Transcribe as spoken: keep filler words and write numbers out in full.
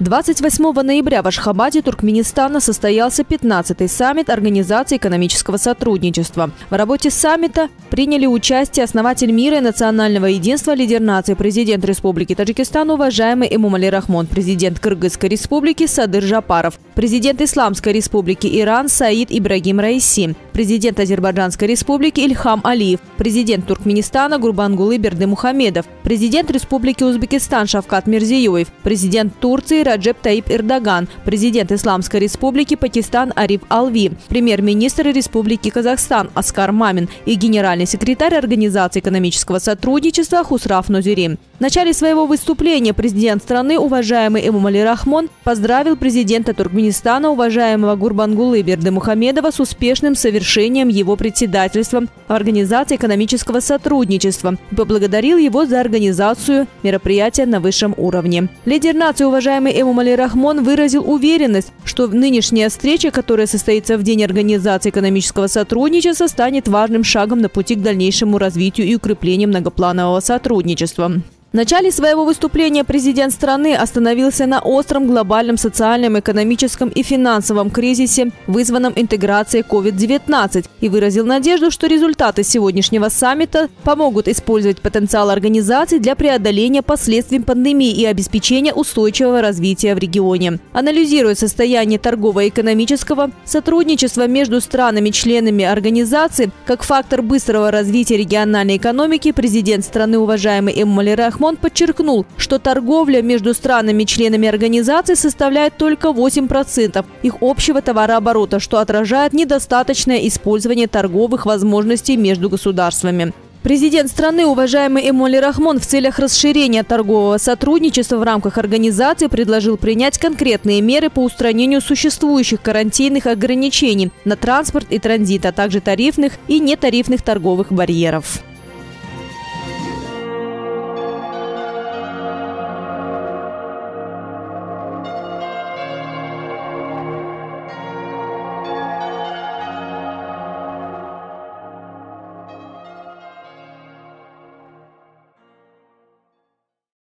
двадцать восьмого ноября в Ашхабаде, Туркменистана, состоялся пятнадцатый саммит Организации экономического сотрудничества. В работе саммита приняли участие основатель мира и национального единства, лидер нации, президент Республики Таджикистан, уважаемый Эмомали Рахмон, президент Кыргызской республики Садыр Жапаров, президент Исламской республики Иран Саид Ибрагим Раиси, президент Азербайджанской республики Ильхам Алиев, президент Туркменистана Гурбангулы Бердымухамедов, президент Республики Узбекистан Шавкат Мирзиёев, президент Турции Раджеп Таип Эрдоган, президент Исламской республики Пакистан Ариф Алви, премьер-министр Республики Казахстан Аскар Мамин и генеральный секретарь Организации экономического сотрудничества Хусраф Нозери. В начале своего выступления президент страны, уважаемый Эмомали Рахмон, поздравил президента Туркменистана, уважаемого Гурбангулы Бердымухамедова, с успешным совершением его председательства в Организации экономического сотрудничества и поблагодарил его за организацию мероприятия на высшем уровне. Лидер нации, уважаемый Эмомали Рахмон, выразил уверенность, что нынешняя встреча, которая состоится в День Организации экономического сотрудничества, станет важным шагом на пути к дальнейшему развитию и укреплению многопланового сотрудничества. В начале своего выступления президент страны остановился на остром глобальном социальном, экономическом и финансовом кризисе, вызванном интеграцией ковид девятнадцать, и выразил надежду, что результаты сегодняшнего саммита помогут использовать потенциал организации для преодоления последствий пандемии и обеспечения устойчивого развития в регионе. Анализируя состояние торгово-экономического сотрудничества между странами-членами организации как фактор быстрого развития региональной экономики, президент страны, уважаемый Эмомали Рахмон, подчеркнул, что торговля между странами-членами организации составляет только восемь процентов их общего товарооборота, что отражает недостаточное использование торговых возможностей между государствами. Президент страны, уважаемый Эмомали Рахмон, в целях расширения торгового сотрудничества в рамках организации предложил принять конкретные меры по устранению существующих карантинных ограничений на транспорт и транзит, а также тарифных и нетарифных торговых барьеров.